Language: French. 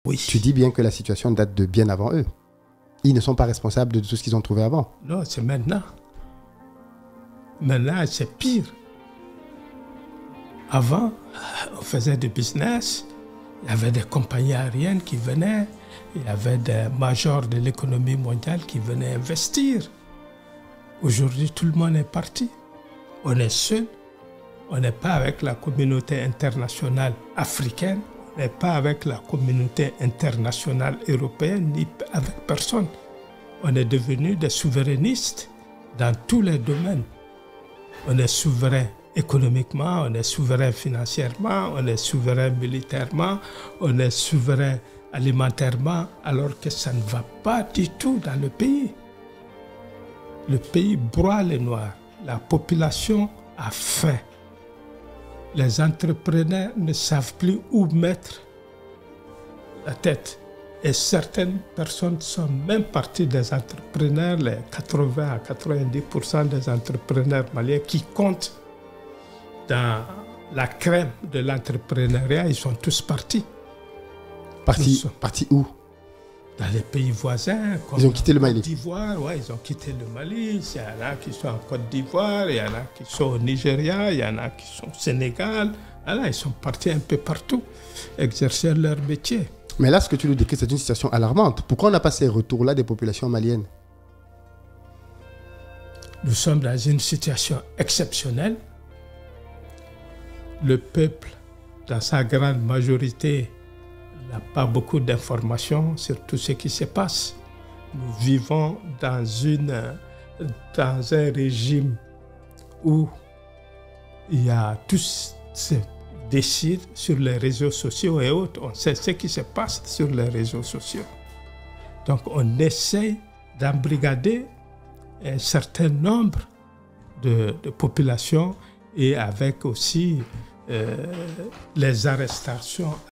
Oui. Tu dis bien que la situation date de bien avant eux. Ils ne sont pas responsables de tout ce qu'ils ont trouvé avant. Non, c'est maintenant. Maintenant, c'est pire. Avant, on faisait du business, il y avait des compagnies aériennes qui venaient, il y avait des majors de l'économie mondiale qui venaient investir. Aujourd'hui, tout le monde est parti. On est seul. On n'est pas avec la communauté internationale africaine, on n'est pas avec la communauté internationale européenne, ni avec personne. On est devenus des souverainistes dans tous les domaines. On est souverain économiquement, on est souverain financièrement, on est souverain militairement, on est souverain alimentairement, alors que ça ne va pas du tout dans le pays. Le pays broie les noirs, la population a faim. Les entrepreneurs ne savent plus où mettre la tête. Et certaines personnes sont même parties des entrepreneurs, les 80 à 90% des entrepreneurs maliens qui comptent dans la crème de l'entrepreneuriat, ils sont tous partis. Partis où? Dans les pays voisins. Ils ont quitté le Mali. Côte d'Ivoire, ouais, ils ont quitté le Mali. Il y en a qui sont en Côte d'Ivoire, il y en a qui sont au Nigeria, il y en a qui sont au Sénégal. Voilà, ils sont partis un peu partout, exercer leur métier. Mais là, ce que tu nous décris, c'est une situation alarmante. Pourquoi on n'a pas ces retours-là des populations maliennes? Nous sommes dans une situation exceptionnelle. Le peuple, dans sa grande majorité, n'a pas beaucoup d'informations sur tout ce qui se passe. Nous vivons dans un régime où il y a tout se décide sur les réseaux sociaux et autres. On sait ce qui se passe sur les réseaux sociaux. Donc on essaie d'embrigader un certain nombre de populations et avec aussi les arrestations